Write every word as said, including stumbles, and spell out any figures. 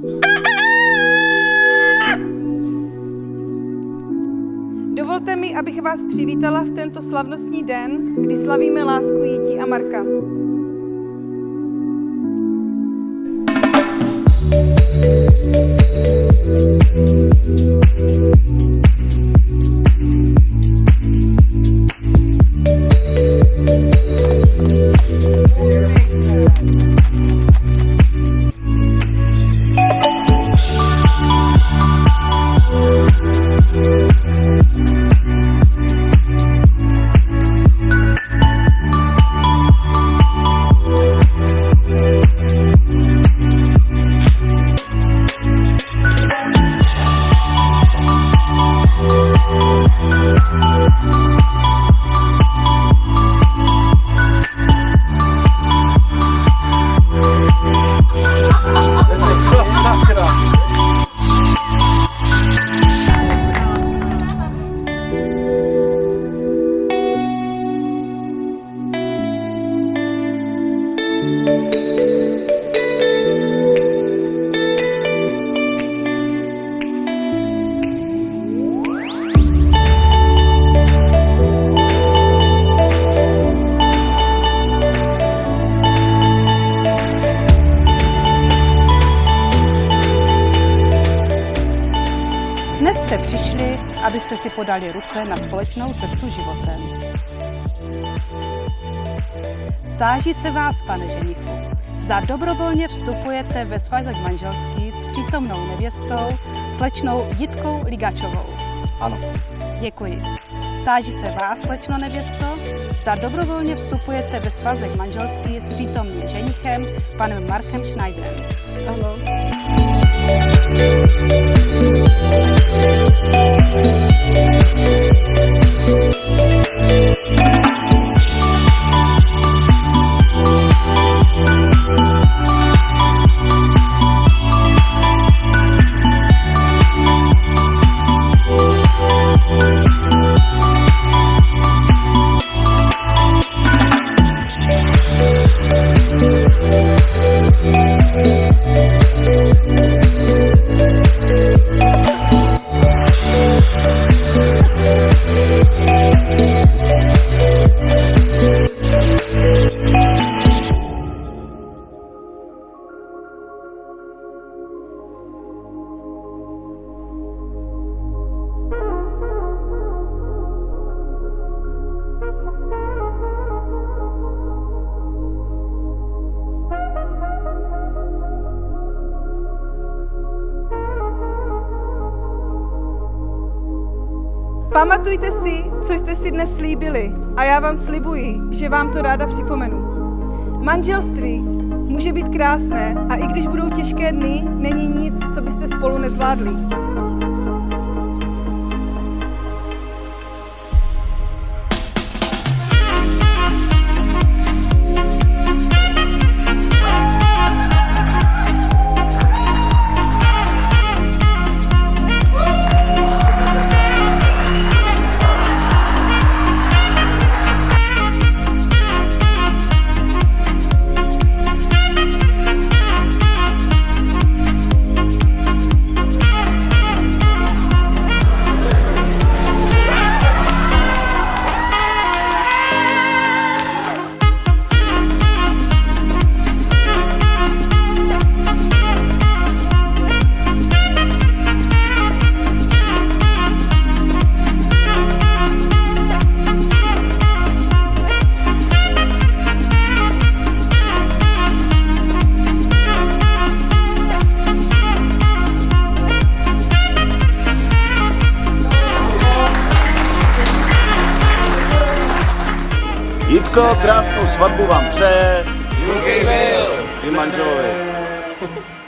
Dovolte mi, abych vás přivítala v tento slavnostní den, kdy slavíme lásku Jítí a Marka. Dnes jste přišli, abyste si podali ruce na společnou cestu životem. Táží se vás, pane ženichu, zda dobrovolně vstupujete ve svazek manželský s přítomnou nevěstou, slečnou Jitkou Ligačovou. Ano. Děkuji. Táží se vás, slečno nevěsto, zda dobrovolně vstupujete ve svazek manželský s přítomným ženichem, panem Markem Schneiderem. Ano. Pamatujte si, co jste si dnes slíbili, a já vám slibuji, že vám to ráda připomenu. Manželství může být krásné a i když budou těžké dny, není nic, co byste spolu nezvládli. Jitko, krásnou svatbu vám přeje i manželovi.